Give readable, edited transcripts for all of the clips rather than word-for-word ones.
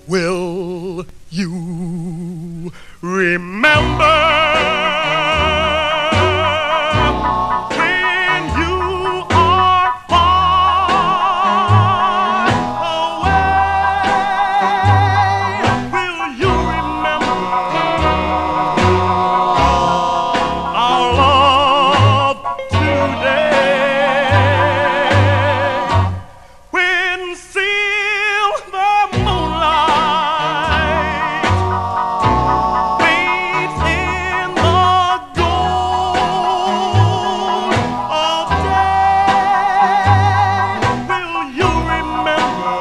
Will you remember when you are far away? Will you remember our love today? When silver moonlight fades in the gold of day, will you remember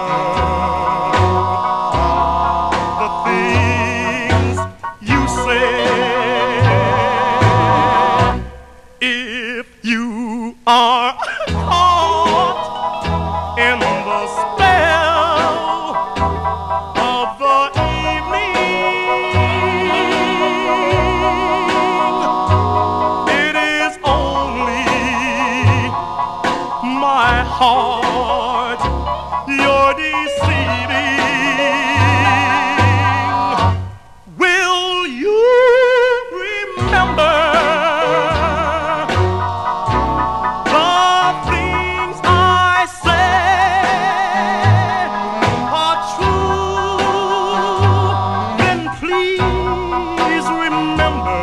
the things you said? If you are caught in the spell of the evening, it is only my heart you're deceiving. Will you remember the things I said are true? Then please remember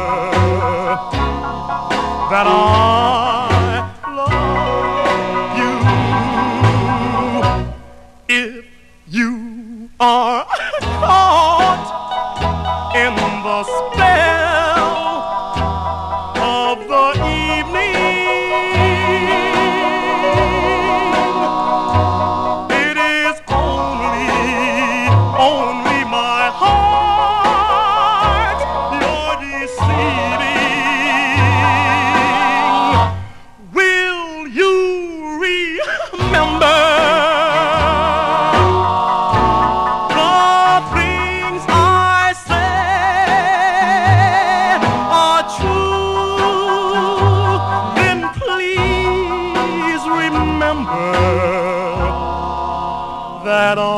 that I love you. If you are caught in the spell of the evening, it is only my heart you're deceiving. Will you remember the things I said are true? Then please remember that